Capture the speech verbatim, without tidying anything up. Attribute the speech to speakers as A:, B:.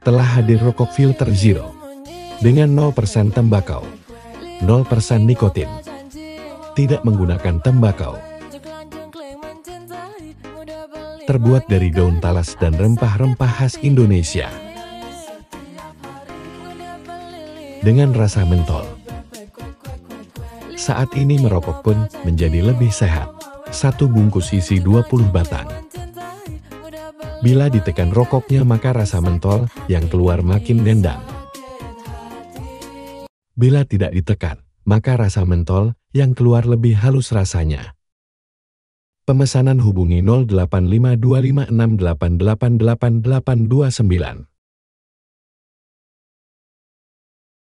A: telah hadir rokok filter zero dengan nol persen tembakau, nol persen nikotin, tidak menggunakan tembakau, terbuat dari daun talas dan rempah-rempah khas Indonesia, dengan rasa mentol. Saat ini merokok pun menjadi lebih sehat. Satu bungkus isi dua puluh batang. Bila ditekan rokoknya maka rasa mentol yang keluar makin nendang. Bila tidak ditekan, maka rasa mentol yang keluar lebih halus rasanya. Pemesanan hubungi nol delapan lima dua lima enam delapan delapan delapan delapan dua sembilan.